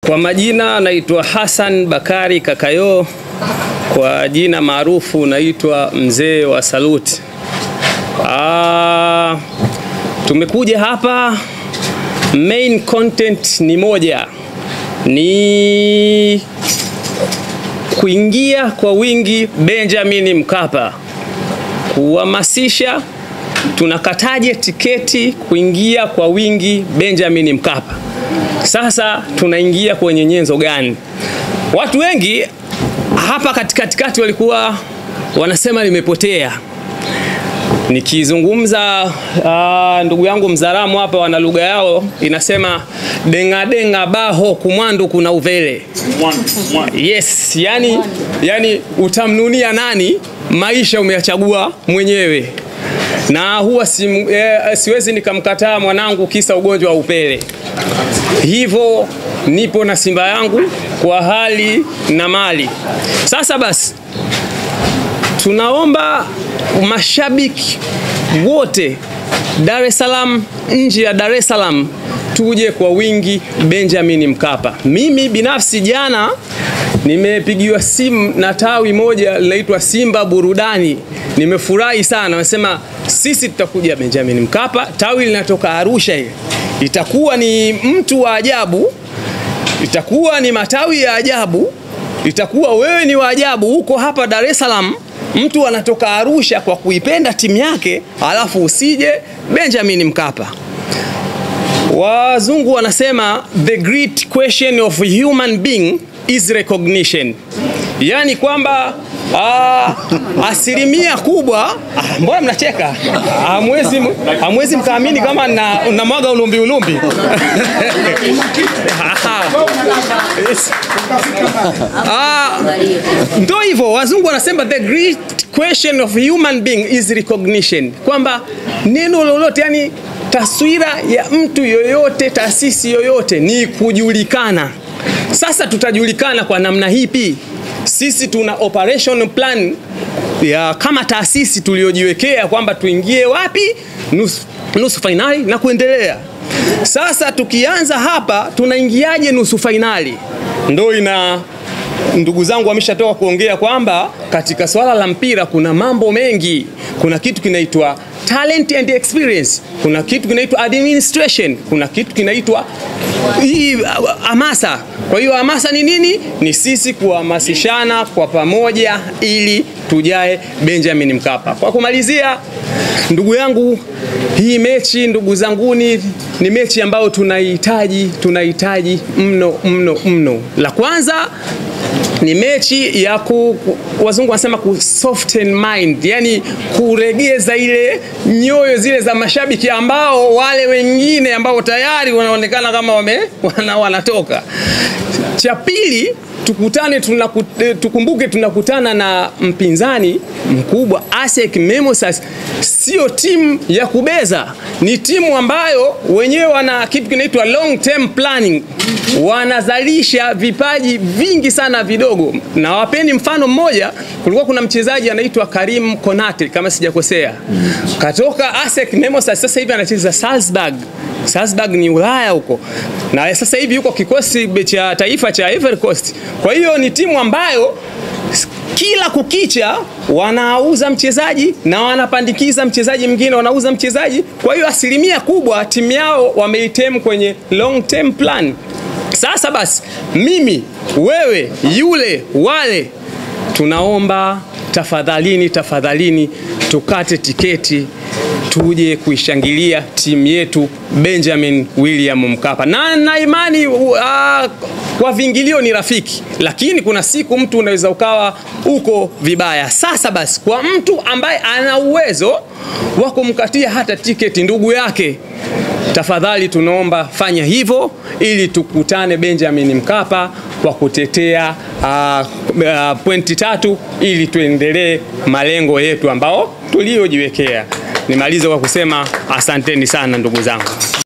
Kwa majina naitwa Hassan Bakari Kakayo, kwa jina maarufu naitwa Mzee wa Saluti. Tumekuja hapa, main content ni moja, ni kuingia kwa wingi Benjamin Mkapa, kuhamasisha tunakataje tiketi kuingia kwa wingi Benjamin Mkapa. Sasa tunaingia kwenye nyenzo gani? Watu wengi hapa katikati walikuwa wanasema limepotea. Nikizungumza ndugu yangu Mzaramu hapa wana lugha yao inasema denga denga baho kumwandu kuna uvele. Yes, yani utamnunia nani, maisha umeyachagua mwenyewe. Na huwa siwezi nikamkataa mwanangu kisa ugonjwa wa upele. Hivyo nipo na Simba yangu kwa hali na mali. Sasa basi tunaomba mashabiki wote Dar es Salaam, nje ya Dar es Salaam, tuje kwa wingi Benjamin Mkapa. Mimi binafsi jana nimepigiwa simu na tawi moja linaitwa Simba Burudani. Nimefurahi sana, wanasema sisi tutakuja Benjamin Mkapa. Tawi linatoka Arusha hili. Itakuwa ni mtu wa ajabu, itakuwa ni matawi ya ajabu, itakuwa wewe ni wa ajabu huko hapa Dar es Salaam, mtu anatoka Arusha kwa kuipenda timu yake, alafu usije Benjamin Mkapa. Wazungu wanasema the great question of human being is recognition. Yani kwamba asilimia kubwa, mbona mnacheka? Hamwezi mkaamini kama na mwaga ulumbi. Ndio hivyo, wazungu wanasema the great question of human being is recognition. Kwamba neno lolote, yani taswira ya mtu yoyote, taasisi yoyote ni kujulikana. Sasa tutajulikana kwa namna hipi? Sisi tuna operation plan ya kama taasisi tuliojiwekea kwamba tuingie wapi, nusu finali na kuendelea. Sasa tukianza hapa, tunaingiaje nusu finali? Ndio ndugu zangu wameshatoka kuongea kwamba katika swala la mpira kuna mambo mengi. Kuna kitu kinaitwa talent and experience, kuna kitu kinaitwa administration, kuna kitu kinaitwa hamasa. Kwa hiyo hamasa ni nini? Ni sisi kuhamasishana kwa pamoja ili tujae Benjamin Mkapa. Kwa kumalizia, ndugu yangu, hii mechi ndugu zanguni ni mechi ambayo tunahitaji mno. La kwanza ni mechi ya wazungu wanasema soften mind, yani kuregeza ile nyoyo zile za mashabiki ambao wale wengine ambao tayari wanaonekana kama wanatoka. Cha pili, tukumbuke tunakutana na mpinzani mkubwa Asec Mimosa. Sio timu ya kubeza, ni timu ambayo wenyewe wana kitu kinaitwa long term planning. Wanazalisha vipaji vingi sana vidogo. Na wapeni mfano mmoja, kulikuwa kuna mchezaji anaitwa Karim Konate kama sijakosea. Katoka Asec Mimosa, sasa hivi anacheza Salzburg ni Ulaya huko. Na sasa hivi yuko kikosi cha taifa cha Ivory Coast. Kwa hiyo ni timu ambayo kila kukicha wanauza mchezaji na wanapandikiza mchezaji mwingine, wanauza mchezaji. Kwa hiyo asilimia kubwa timu yao wameitem kwenye long term plan. Sasa basi mimi, wewe, yule, wale, tunaomba tafadhalini tukate tiketi tuje kuishangilia timu yetu Benjamin William Mkapa. Na imani kwa vingilio ni rafiki, lakini kuna siku mtu unaweza ukawa uko vibaya. Sasa basi kwa mtu ambaye ana uwezo wa kumkatia hata tiketi ndugu yake, tafadhali tunaomba fanya hivyo ili tukutane Benjamin Mkapa kwa kutetea pointi 3 ili tuendelee malengo yetu ambao tuliojiwekea. Nimalize kwa kusema asanteni sana ndugu zangu.